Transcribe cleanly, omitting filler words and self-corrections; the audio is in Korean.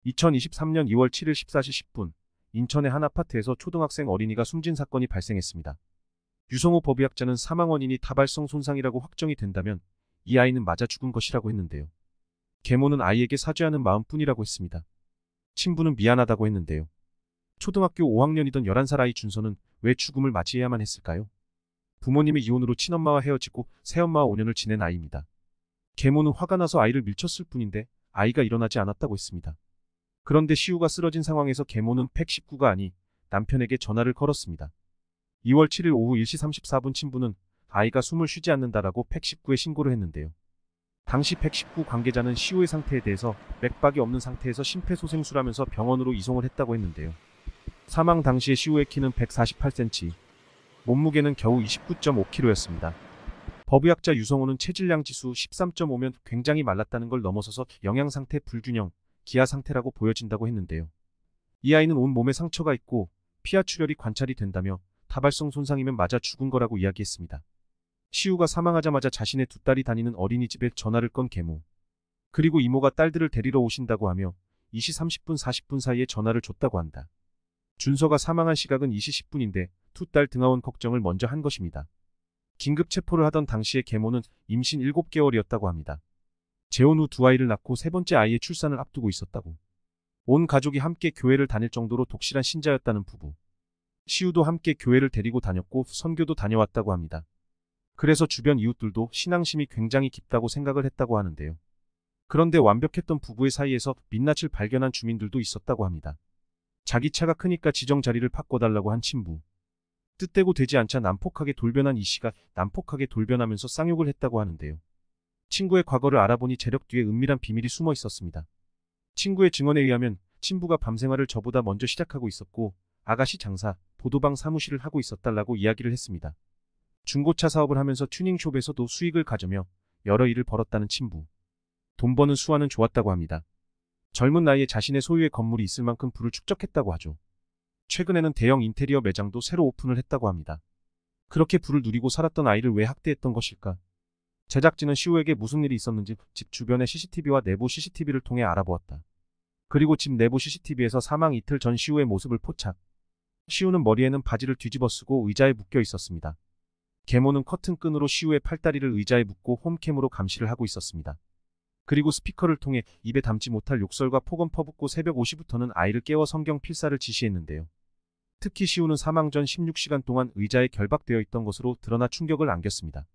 2023년 2월 7일 14시 10분, 인천의 한 아파트에서 초등학생 어린이가 숨진 사건이 발생했습니다. 유성호 법의학자는 사망 원인이 다발성 손상이라고 확정이 된다면 이 아이는 맞아 죽은 것이라고 했는데요. 계모는 아이에게 사죄하는 마음뿐이라고 했습니다. 친부는 미안하다고 했는데요. 초등학교 5학년이던 11살 아이 준서는 왜 죽음을 맞이해야만 했을까요? 부모님의 이혼으로 친엄마와 헤어지고 새엄마와 5년을 지낸 아이입니다. 계모는 화가 나서 아이를 밀쳤을 뿐인데 아이가 일어나지 않았다고 했습니다. 그런데 시우가 쓰러진 상황에서 계모는 119가 아니 남편에게 전화를 걸었습니다. 2월 7일 오후 1시 34분 친부는 아이가 숨을 쉬지 않는다라고 119에 신고를 했는데요. 당시 119 관계자는 시우의 상태에 대해서 맥박이 없는 상태에서 심폐소생술하면서 병원으로 이송을 했다고 했는데요. 사망 당시의 시우의 키는 148cm, 몸무게는 겨우 29.5kg였습니다. 법의학자 유성호는 체질량 지수 13.5면 굉장히 말랐다는 걸 넘어서서 영양상태 불균형, 기아상태라고 보여진다고 했는데요. 이 아이는 온 몸에 상처가 있고 피하 출혈이 관찰이 된다며 다발성 손상이면 맞아 죽은 거라고 이야기했습니다. 시우가 사망하자마자 자신의 두 딸이 다니는 어린이집에 전화를 건 계모. 그리고 이모가 딸들을 데리러 오신다고 하며 2시 30분 40분 사이에 전화를 줬다고 한다. 준서가 사망한 시각은 2시 10분인데 두 딸 등하원 걱정을 먼저 한 것입니다. 긴급 체포를 하던 당시에 계모는 임신 7개월이었다고 합니다. 재혼 후 두 아이를 낳고 세 번째 아이의 출산을 앞두고 있었다고. 온 가족이 함께 교회를 다닐 정도로 독실한 신자였다는 부부. 시우도 함께 교회를 데리고 다녔고 선교도 다녀왔다고 합니다. 그래서 주변 이웃들도 신앙심이 굉장히 깊다고 생각을 했다고 하는데요. 그런데 완벽했던 부부의 사이에서 민낯을 발견한 주민들도 있었다고 합니다. 자기 차가 크니까 지정 자리를 바꿔달라고 한 친부. 뜻대로 되지 않자 난폭하게 돌변한 이 씨가 난폭하게 돌변하면서 쌍욕을 했다고 하는데요. 친구의 과거를 알아보니 재력 뒤에 은밀한 비밀이 숨어 있었습니다. 친구의 증언에 의하면 친부가 밤생활을 저보다 먼저 시작하고 있었고 아가씨 장사, 보도방 사무실을 하고 있었다라고 이야기를 했습니다. 중고차 사업을 하면서 튜닝숍에서도 수익을 가져며 여러 일을 벌었다는 친부. 돈 버는 수완은 좋았다고 합니다. 젊은 나이에 자신의 소유의 건물이 있을 만큼 부를 축적했다고 하죠. 최근에는 대형 인테리어 매장도 새로 오픈을 했다고 합니다. 그렇게 부를 누리고 살았던 아이를 왜 학대했던 것일까? 제작진은 시우에게 무슨 일이 있었는지 집 주변의 CCTV와 내부 CCTV를 통해 알아보았다. 그리고 집 내부 CCTV에서 사망 이틀 전 시우의 모습을 포착. 시우는 머리에는 바지를 뒤집어 쓰고 의자에 묶여 있었습니다. 계모는 커튼끈으로 시우의 팔다리를 의자에 묶고 홈캠으로 감시를 하고 있었습니다. 그리고 스피커를 통해 입에 담지 못할 욕설과 폭언 퍼붓고 새벽 5시부터는 아이를 깨워 성경 필사를 지시했는데요. 특히 시우는 사망 전 16시간 동안 의자에 결박되어 있던 것으로 드러나 충격을 안겼습니다.